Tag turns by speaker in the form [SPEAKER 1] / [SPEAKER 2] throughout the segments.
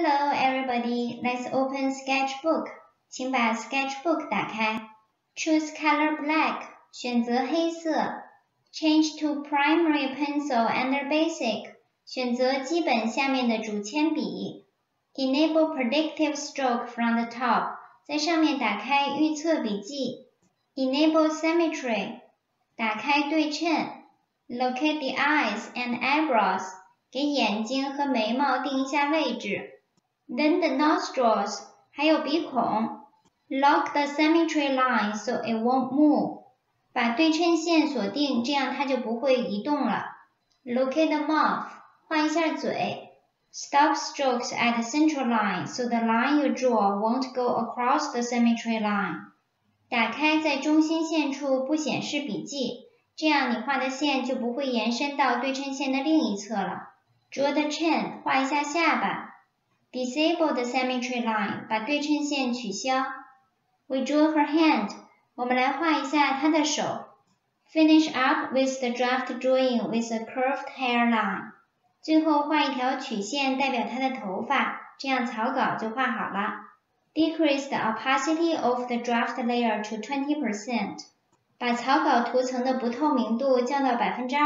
[SPEAKER 1] Hello everybody, let's open Sketchbook. 请把 Sketchbook 打开。Choose color black. 选择黑色。Change to primary pencil under basic. 选择基本下面的主铅笔。Enable predictive stroke from the top. 在上面打开预测笔记。Enable symmetry. 打开对称。Locate the eyes and eyebrows. 给眼睛和眉毛定一下位置。Then the nostrils. 还有鼻孔。Lock the symmetry line so it won't move. 把对称线锁定，这样它就不会移动了。Locate the mouth. 画一下嘴。Stop strokes at the central line so the line you draw won't go across the symmetry line. 打开在中心线处不显示笔记，这样你画的线就不会延伸到对称线的另一侧了。Draw the chin. 画一下下巴。Disable the symmetry line. 把对称线取消。We draw her hand. 我们来画一下她的手。Finish up with the draft drawing with a curved hairline. 最后画一条曲线代表她的头发，这样草稿就画好了。Decrease the opacity of the draft layer to 20%. 把草稿图层的不透明度降到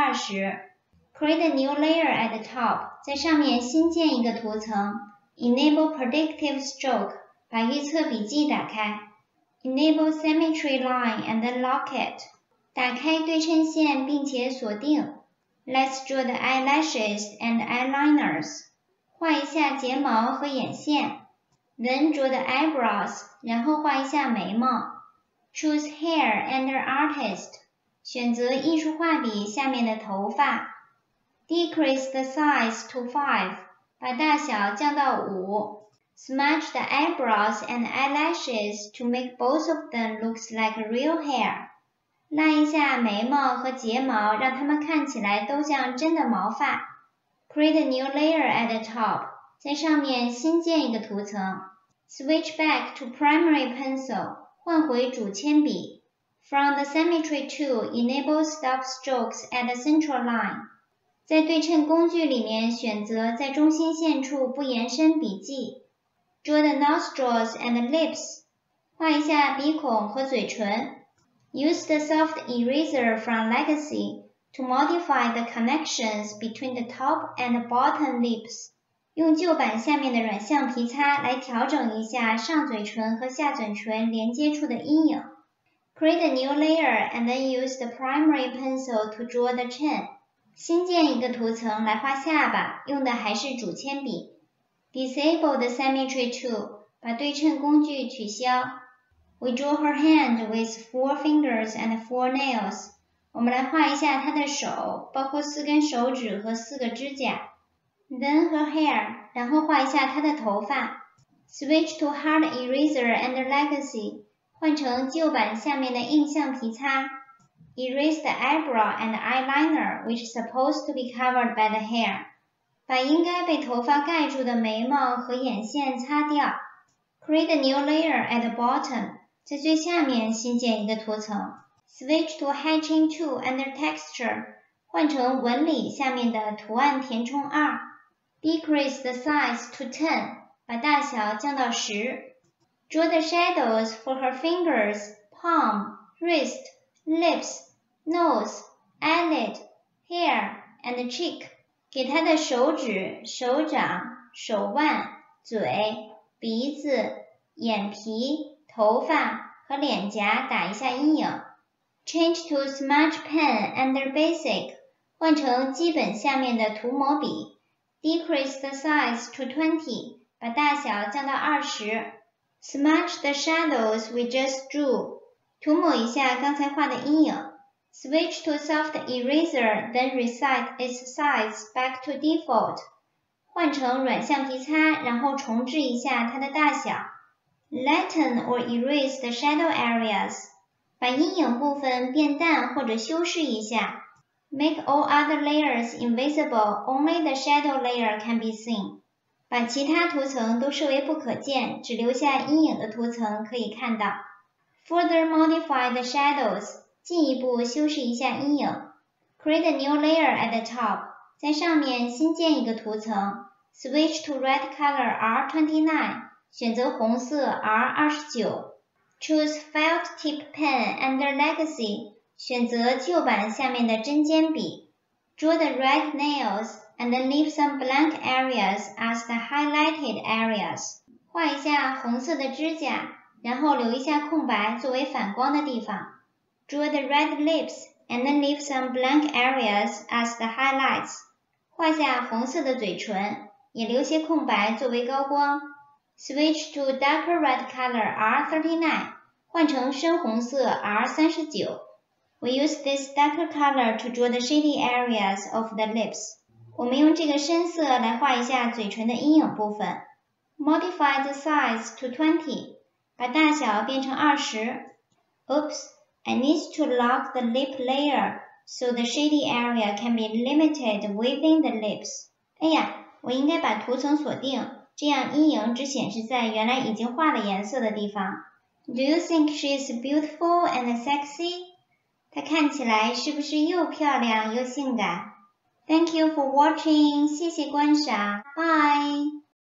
[SPEAKER 1] 20%。Create a new layer at the top. 在上面新建一个图层。Enable predictive stroke. 把预测笔记打开。Enable symmetry line and then lock it. 打开对称线并且锁定。Let's draw the eyelashes and eyeliners. 画一下睫毛和眼线。Then draw the eyebrows. 然后画一下眉毛。Choose hair under artist. 选择艺术画笔下面的头发。Decrease the size to 5. 把大小降到5。Smudge the eyebrows and eyelashes to make both of them look like real hair. 烂一下眉毛和睫毛，让它们看起来都像真的毛发。Create a new layer at the top. 在上面新建一个图层。Switch back to primary pencil. 换回主铅笔。From the symmetry tool, enable stop strokes at the central line. 在对称工具里面选择在中心线处不延伸笔记。Draw the nostrils and lips. 画一下鼻孔和嘴唇。Use the soft eraser from Legacy to modify the connections between the top and the bottom lips. 用旧版下面的软橡皮擦来调整一下上嘴唇和下嘴唇连接处的阴影。Create a new layer and then use the primary pencil to draw the chin. 新建一个图层来画下巴，用的还是主铅笔。Disable the symmetry tool. 把对称工具取消。We draw her hand with 4 fingers and 4 nails. 我们来画一下她的手，包括4根手指和4个指甲。Then her hair. 然后画一下她的头发。Switch to hard eraser under Legacy. 换成旧版下面的硬橡皮擦。Erase the eyebrow and eyeliner, which is supposed to be covered by the hair. 把应该被头发盖住的眉毛和眼线擦掉。Create a new layer at the bottom. 在最下面新建一个图层。Switch to Hatching tool under Texture. 换成纹理下面的图案填充2。Decrease the size to 10. 把大小降到10。Draw the shadows for her fingers, palm, wrist, lips, nose, eyelid, hair, and cheek. 给她的手指、手掌、手腕、嘴、鼻子、眼皮、头发和脸颊打一下阴影。Change to Smudge pen under basic. 换成基本下面的涂抹笔。Decrease the size to 20. 把大小降到20。Smudge the shadows we just drew. 涂抹一下刚才画的阴影。Switch to soft eraser, then reset its size back to default. 换成软橡皮擦，然后重置一下它的大小。Lighten or erase the shadow areas. 把阴影部分变淡或者修饰一下。Make all other layers invisible, only the shadow layer can be seen. 把其他图层都设为不可见，只留下阴影的图层可以看到。Further modify the shadows. 进一步修饰一下阴影。Create a new layer at the top. 在上面新建一个图层。 Switch to red color R29. 选择红色 R29。Choose felt tip pen under legacy. 选择旧版下面的针尖笔。Draw the red nails and then leave some blank areas as the highlighted areas. 画一下红色的指甲，然后留一下空白作为反光的地方。Draw the red lips and then leave some blank areas as the highlights. 画下红色的嘴唇，也留些空白作为高光。Switch to darker red color R39. 换成深红色 R39. We use this darker color to draw the shady areas of the lips. 我们用这个深色来画一下嘴唇的阴影部分。Modify the size to 20. 把大小变成20。Oops, I need to lock the lip layer so the shady area can be limited within the lips. 哎呀，我应该把涂层锁定，这样阴影只显示在原来已经画了颜色的地方。Do you think she is beautiful and sexy? 她看起来是不是又漂亮又性感？ Thank you for watching. 谢谢观赏。Bye.